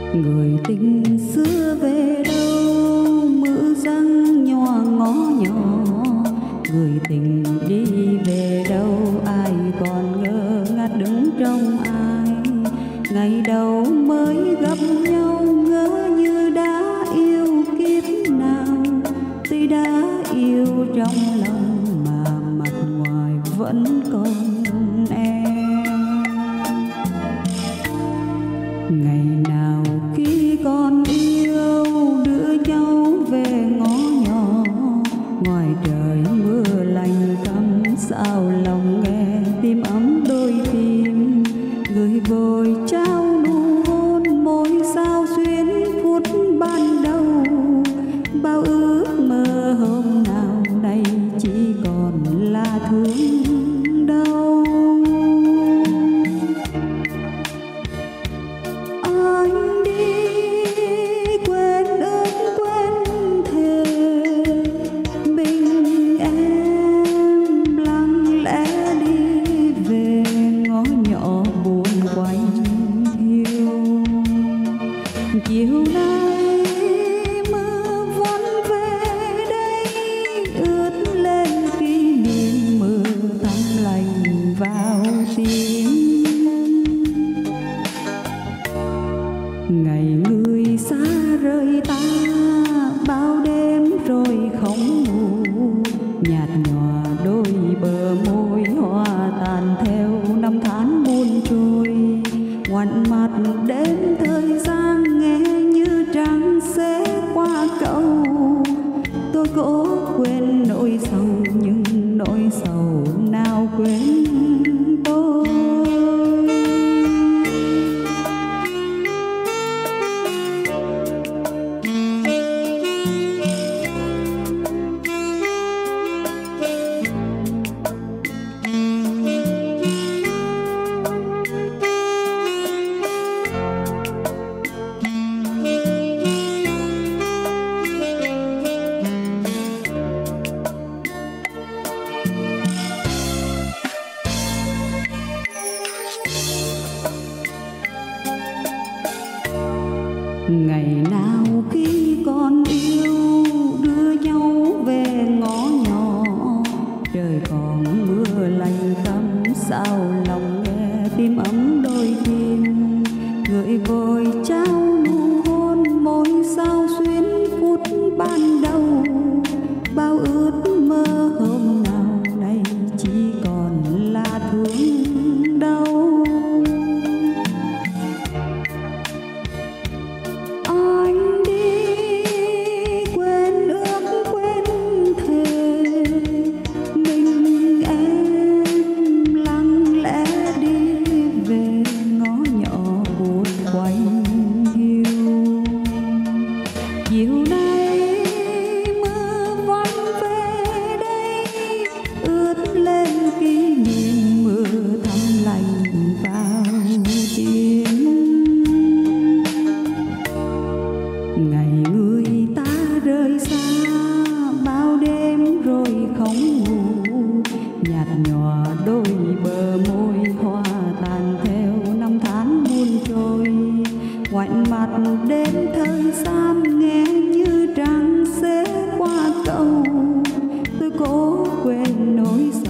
người tình xưa về đâu, mưa răng nhòa ngó nhỏ. Người tình đi về đâu, ai còn ngơ ngác đứng trong ai. Ngày đầu mới gặp nhau, ngỡ như đã yêu kiếp nào. Tuy đã yêu trong lòng mà mặt ngoài vẫn còn em. Ngày nào khi còn yêu, đưa nhau về ngõ nhỏ. Ngoài trời mưa lạnh căm, sao lòng nghe tim ấm đôi tim. Người vội trao nụ hôn, môi sao xuyến phút ban đầu. Bao ước mơ hôm nào nay chỉ còn là thương đau. Anh đi quên ước quên thề, mình em lặng lẽ đi về ngõ nhỏ buồn quạnh hiu. Chiều nay mưa vẫn về đây, ướt lên kỷ niệm mưa thắm lành vào tim. Ngày người xa rời ta, bao đêm rồi không ngủ. Nhạt nhòa đôi bờ môi, hoa tàn theo năm tháng buồn trôi. Ngoảnh mặt đến thời gian, nghe như trăng sẽ qua câu. Tôi cố quên nỗi sầu, nhưng nỗi sầu nào quên tôi. Ngày nào khi còn yêu, đưa nhau về ngõ nhỏ. Trời còn mưa lạnh căm, sao lòng nghe tim ấm đôi tim. Người vội trao nụ hôn, môi sao xuyến phút ban đầu. Bao ước mơ hôm nào nay chỉ còn là thương đau. Anh đi quên ước quên thề, mình em lặng lẽ đi về ngõ nhỏ buồn quạnh hiu. Chiều nay mưa vẫn về đây, ướt lên kỷ niệm mưa thắm lành vào tim. Ngày người ta rời xa, bao đêm rồi không ngủ. Nhạt nhòa đôi bờ môi, hoa tàn theo năm tháng buồn trôi. Ngoảnh mặt đến thời gian, nghe như trăng sẽ qua câu. Tôi cố quên nỗi sầu,